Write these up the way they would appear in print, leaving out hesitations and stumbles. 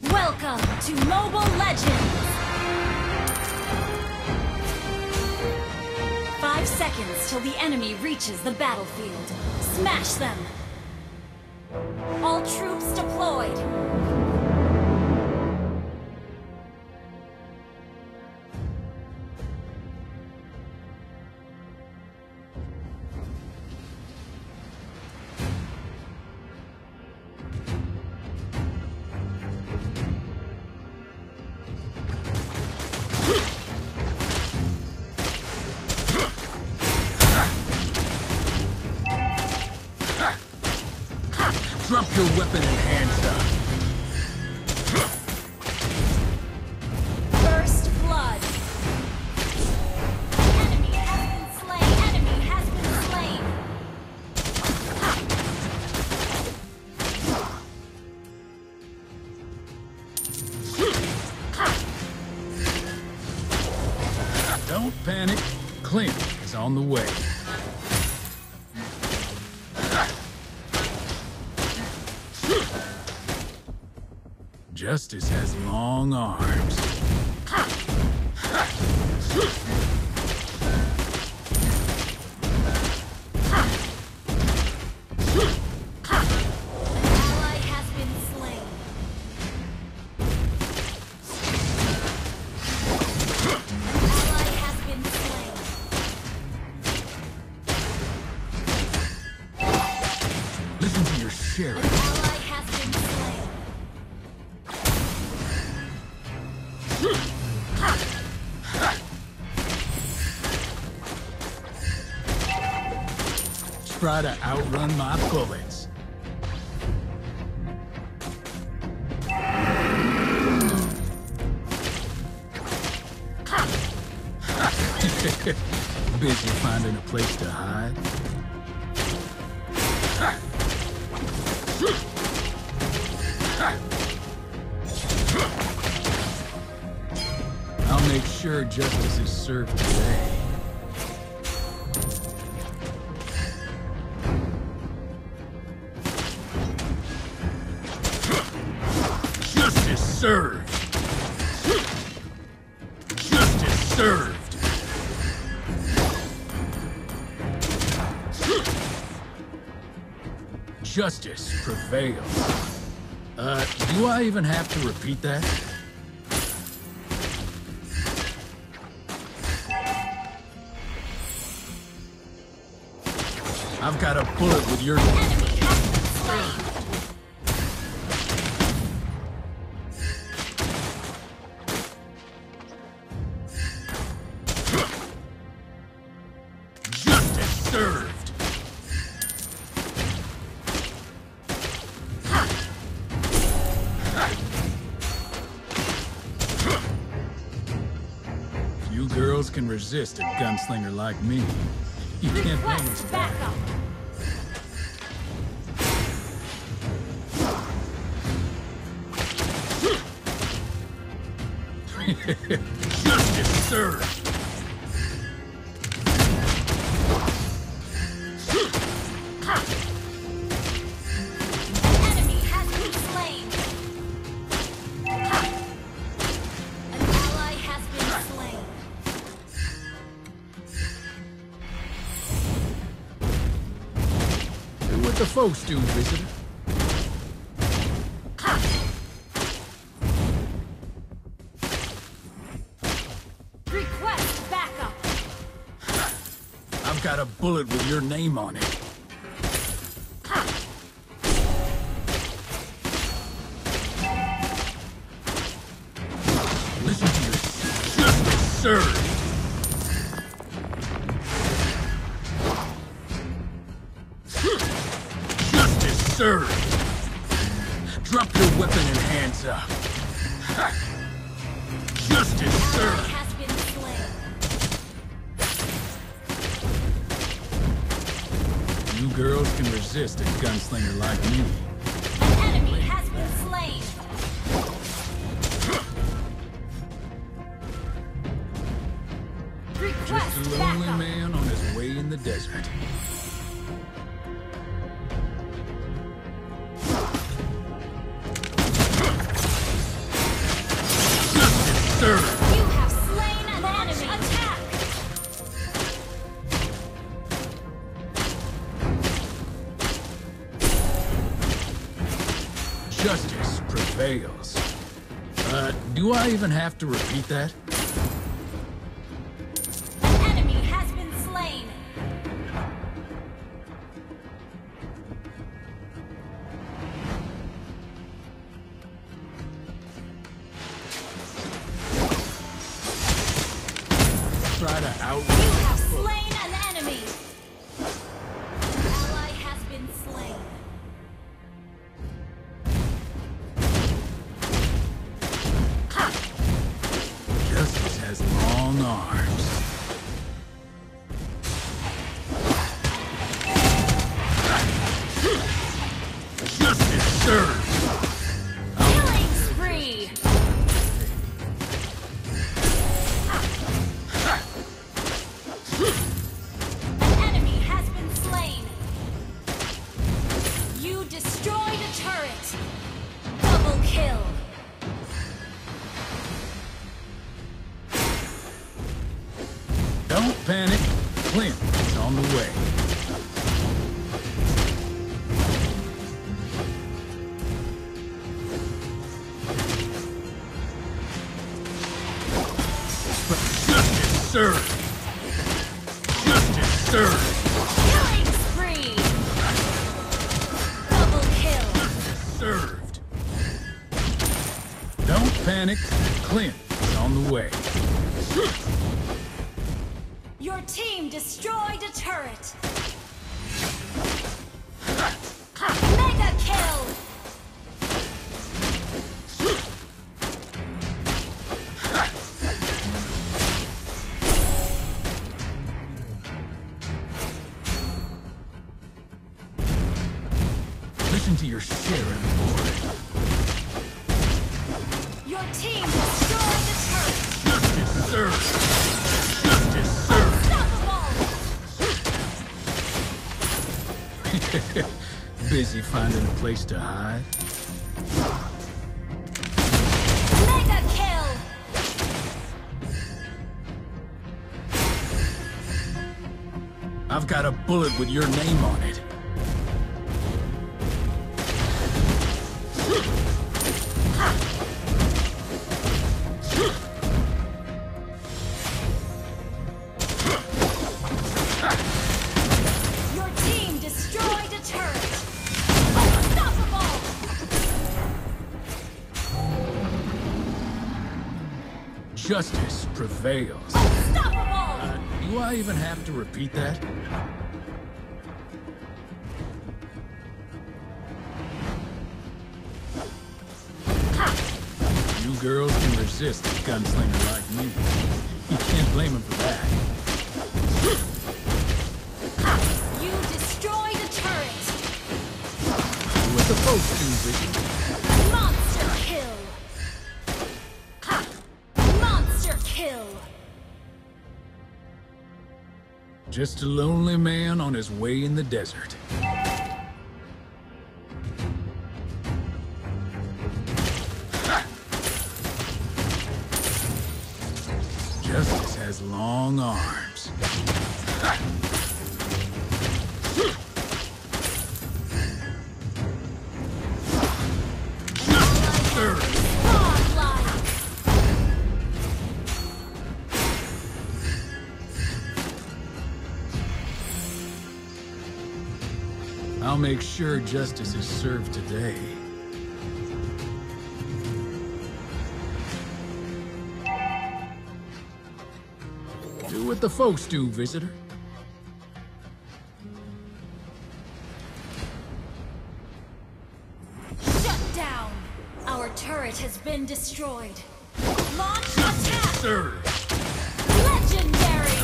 Welcome to Mobile Legends! 5 seconds till the enemy reaches the battlefield. Smash them! All troops deployed! Drop your weapon and hands up. First blood. Enemy has been slain. Enemy has been slain. Don't panic. Clint is on the way. Justice has long arms. Ally has been slain. Ally has been slain. Listen to your sheriff. Ally has been slain. Try to outrun my bullets. Busy finding a place to hide. I'll make sure justice is served today. Justice served! Justice served! Justice prevails. Do I even have to repeat that? I've got a bullet with your... Enemy has been slain. Justice served! Few girls can resist a gunslinger like me. You can't manage Request that. backup. Justice served! Enemy has been slain. An ally has been slain. Do what the folks do, visitor. Request backup. I've got a bullet with your name on it. Listen to your... Justice served! Justice served! Drop your weapon and hands up. Justice Ally served! has been slain. You girls can resist a gunslinger like me. An enemy has been slain. Just a Request lonely backup. man on his way in the desert. Justice prevails. Do I even have to repeat that? An enemy has been slain. Try to out. You have slain an enemy. Ally has been slain. Justice has long arms. Justice serves. Killing spree. An enemy has been slain. You destroyed a turret. Double kill. Don't panic. Clint is on the way. Justice served. Justice served. Killing spree. Double kill. Served. Don't panic. Clint is on the way. Your team destroyed a turret. Mega kill. Listen to your sheriff, boy. Your team destroyed a turret. Justice served. Justice served. Unstoppable. Busy finding a place to hide. Mega kill. I've got a bullet with your name on it. Your team destroyed a turret. Unstoppable. Justice prevails. Unstoppable. Do I even have to repeat that? You girls can resist a gunslinger like me. You can't blame him for that. You destroyed a turret. Do what the folks do, Vicky. Monster kill. Monster kill. Just a lonely man on his way in the desert. Justice has long arms. Justice served. Godlike. I'll make sure justice is served today. Do what the folks do, visitor. Shut down. Our turret has been destroyed. Launch attack. Served. Legendary.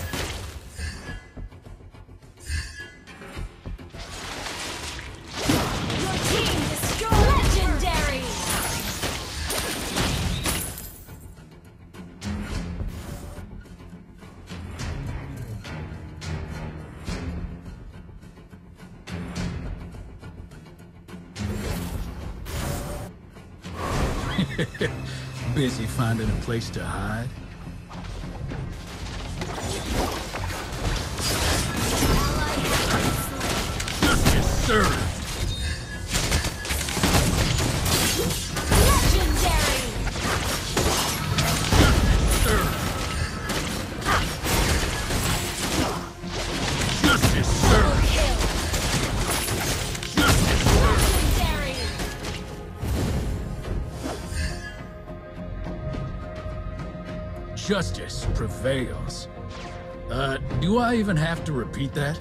Your team destroyed. Legendary. Busy finding a place to hide? Justice served. Justice prevails. Do I even have to repeat that?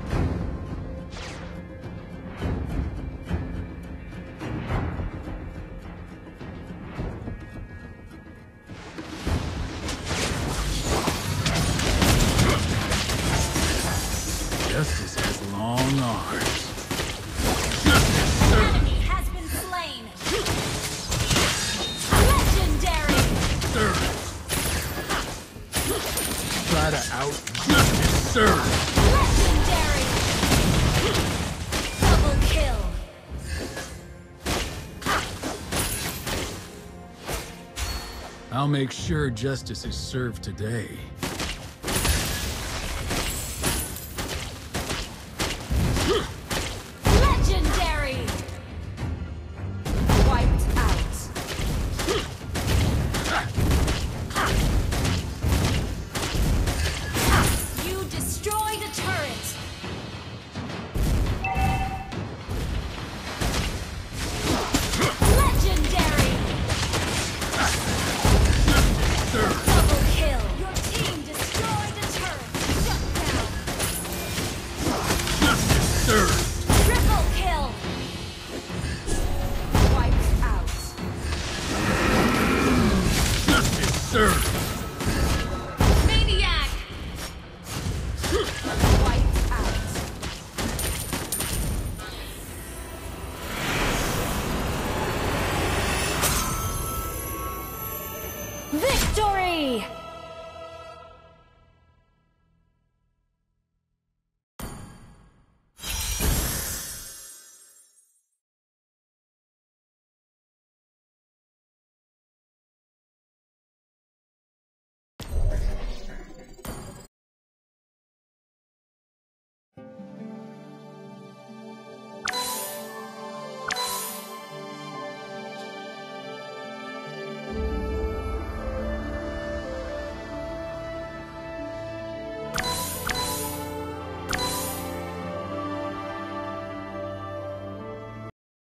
Justice has long arms. Justice serves. Enemy has been slain. Legendary. Serve. Try to out justice serve. Legendary. Double kill. I'll make sure justice is served today. Legendary. Wiped out. You destroyed a turret. Legendary. Serve. Double kill. Your team destroyed a turret. Shut down. Justice served. Triple kill. Wiped out. Justice served. Maniac. Wiped out. Victory!